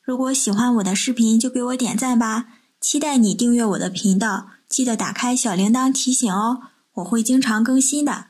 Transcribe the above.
如果喜欢我的视频就给我点赞吧，期待你订阅我的频道，记得打开小铃铛提醒哦，我会经常更新的。